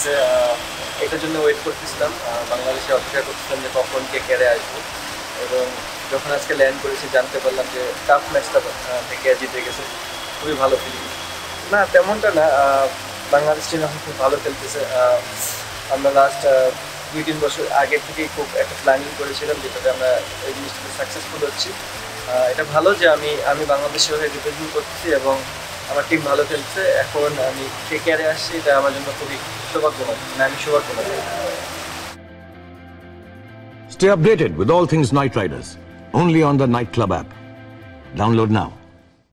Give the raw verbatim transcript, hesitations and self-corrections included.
লাগতেছে। এটার জন্য ওয়েট করতেছিলাম, বাংলাদেশে অপেক্ষা করতেছিলাম যে কখন কেকেআরে আসবো, এবং যখন আজকে ল্যান্ড করেছি জানতে পারলাম যে টাফ ম্যাচটা কেকেআর জিতে গেছে। খুবই ভালো ফিলিং। না তেমনটা না, বাংলাদেশ টিম এখন খুব ভালো খেলতেছে। আমরা লাস্ট দুই তিন বছর আগে থেকেই খুব একটা প্ল্যানিং করেছিলাম যেটাতে আমরা এই জিনিসটাতে সাকসেসফুল হচ্ছি। এটা ভালো যে আমি আমি বাংলাদেশের হয়ে রিপ্রেজেন্ট করতেছি এবং আমার টিম ভালো খেলছে। এখন আমি কেকেআরে আসছি, এটা আমার জন্য খুবই সৌভাগ্যময়, মানে আমি সৌভাগ্যময়। Stay updated with all things Night Riders, only on the Night Club app. Download now.